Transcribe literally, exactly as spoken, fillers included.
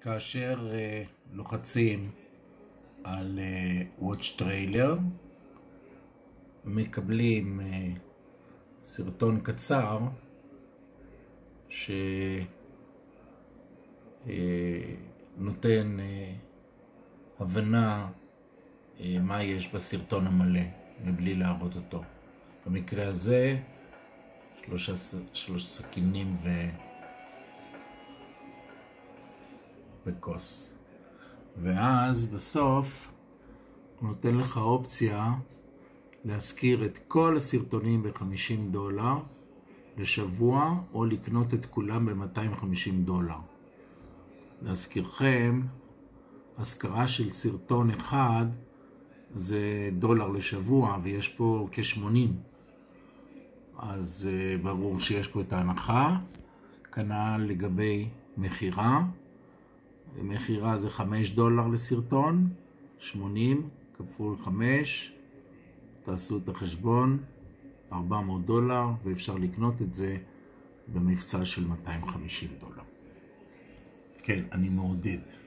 כאשר uh, לוחצים על uh, Watch Trailer, מקבלים uh, סרטון קצר שנותן uh, הבנה uh, מה יש בסרטון המלא מבלי להראות אותו. במקרה הזה שלוש, שלוש סכינים ו... וכוס. ואז בסוף הוא נותן לך אופציה להזכיר את כל הסרטונים ב-חמישים דולר לשבוע, או לקנות את כולם ב-מאתיים וחמישים דולר. להזכירכם, הזכרה של סרטון אחד זה דולר לשבוע, ויש פה כ-שמונים. אז uh, ברור שיש פה את ההנחה. כנ"ל לגבי מחירה. מחירה זה חמישה דולר לסרטון, שמונים כפול חמש, תעשו את החשבון, ארבע מאות דולר, ואפשר לקנות את זה במבצע של מאתיים וחמישים דולר. כן, אני מעודד.